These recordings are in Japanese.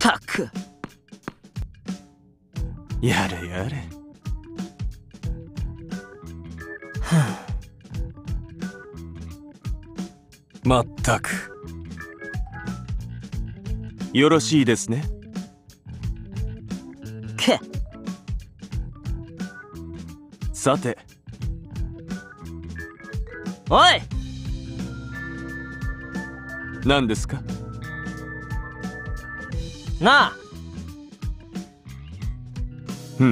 たく。 やれやれ。まったく。よろしいですね。 け。 さて。 おい。 何ですか？ なあ。 うん。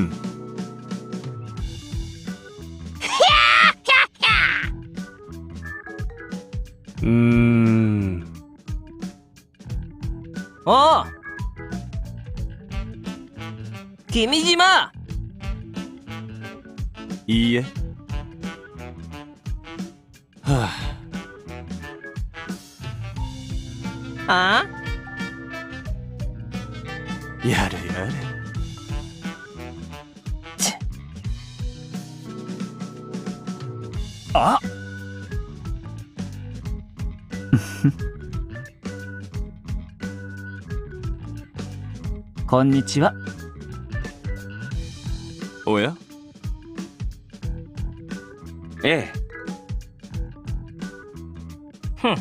おう。君島。 いいえ。はあ。ああ。 やれやれ。 あ。こんにちは。 おや？ええ。 ふん。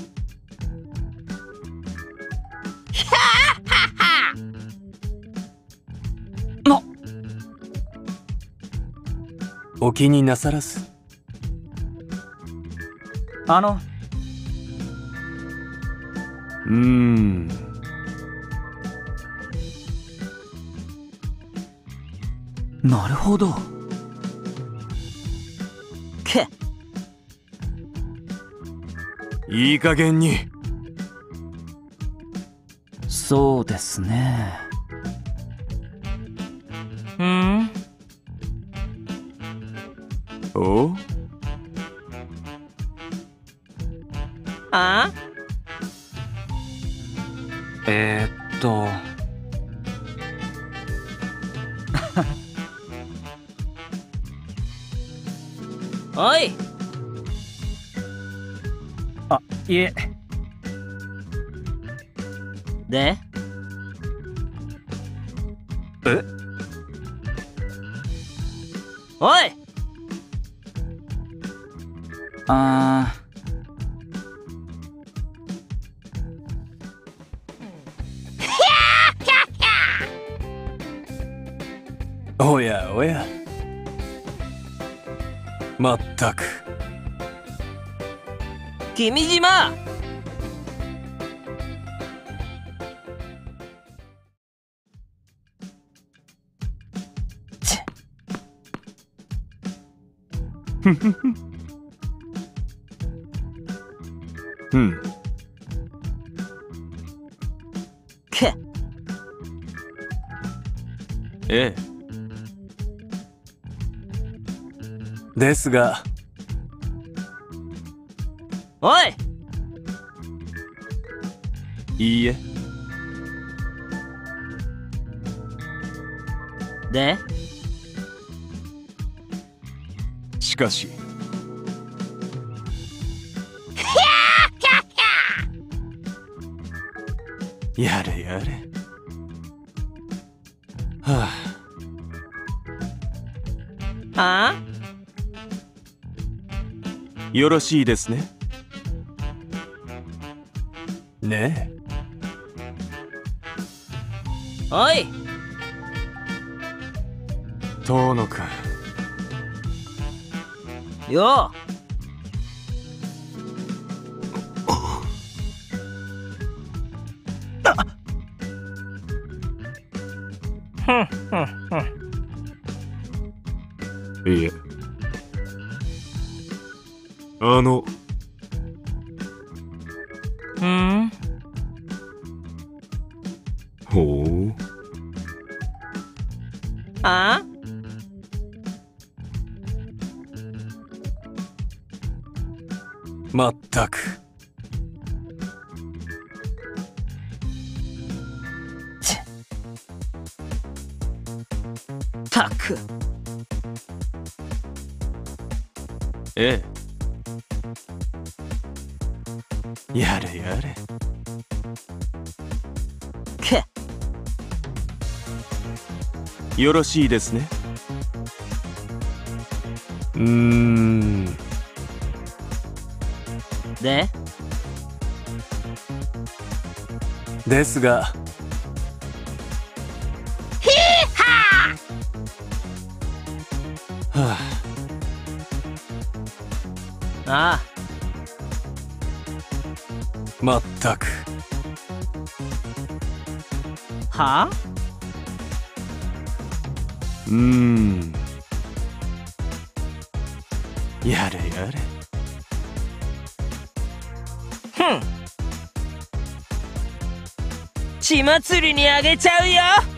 の。 お気になさらず。 なるほど。け。 いい加減に。 そうですね。 おう？ ああ。おい。 あ、いえ。 で？ え？ おい。 あおやおや。まったく。 君島。 ふふふ。うん。 け。 ええ。ですが。 おい。 いいえ。 で？ しかし。やれやれ。はあ。 ああ。 よろしいですね。ねえ。 おい。 遠野くん。 よう。 いえ。ほう。 ああ。 まったく。 たく。 ええ。やれやれ。 け。 よろしいですね。うーん。 で、 ですが。はあ。 ああ、 まったく。 はあ。 うーん。やれやれ。 ふん。血祭りにあげちゃうよ。